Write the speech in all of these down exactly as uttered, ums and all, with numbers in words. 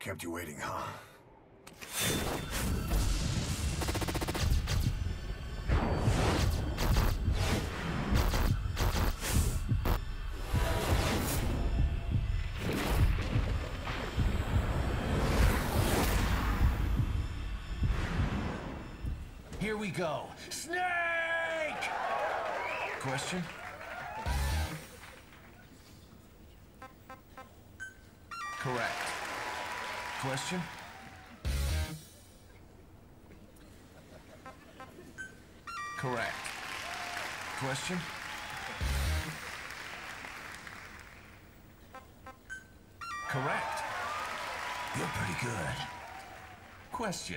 Kept you waiting, huh? Here we go. Snake! Question? Correct. Question? Correct. Question? Correct. You're pretty good. Question?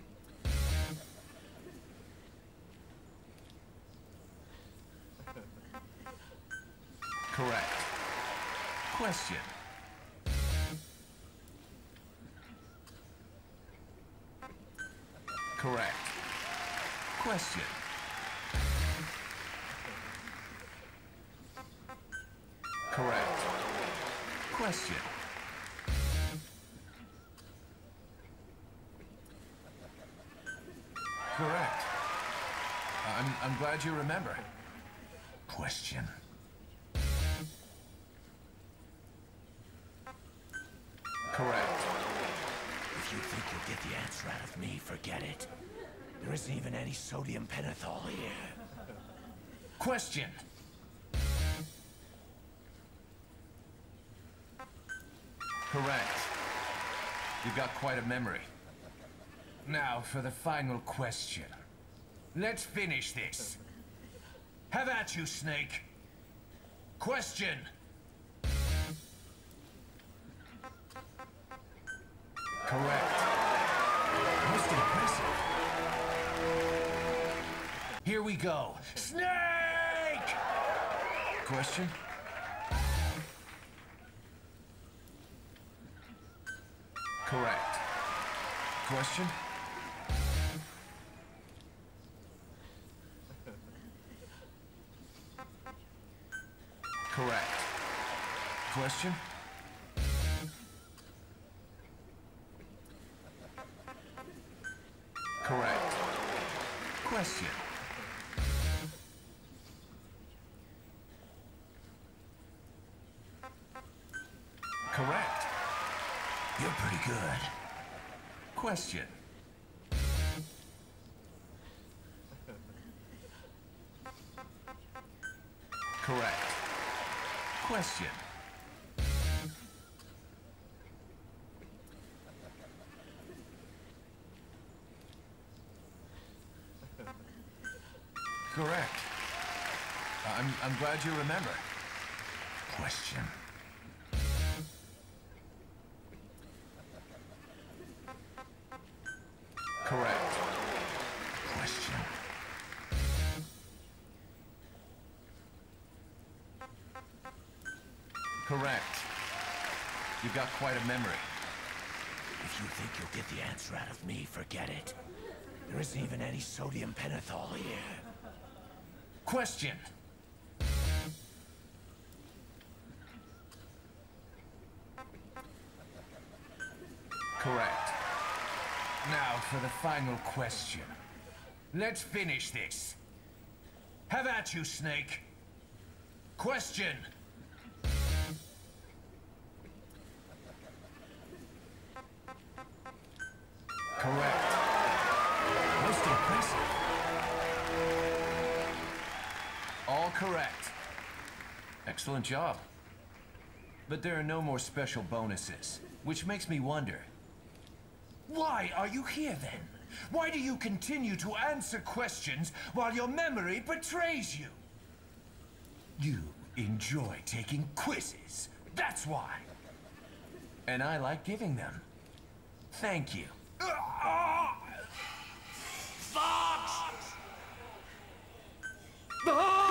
Correct. Question? Correct. Question? Correct. Question? Correct. I'm, I'm glad you remember. Question? Correct. If you think you'll get the answer out of me, forget it. There isn't even any sodium pentothal here. Question. Correct. You've got quite a memory. Now for the final question. Let's finish this. Have at you, Snake. Question. Correct. Most impressive. Here we go. Snake! Question? Correct. Question? Correct. Question? Correct. Question. Correct. You're pretty good. Question. Correct. Question. Correct. I'm, I'm glad you remember. Question. Correct. Question. Correct. You've got quite a memory. If you think you'll get the answer out of me, forget it. There isn't even any sodium pentothal here. Question. Correct. Now for the final question. Let's finish this. Have at you, Snake. Question. Correct. Most impressive. All correct. Excellent job. But there are no more special bonuses, which makes me wonder. Why are you here then? Why do you continue to answer questions while your memory betrays you? You enjoy taking quizzes. That's why. And I like giving them. Thank you. Fox! Ah!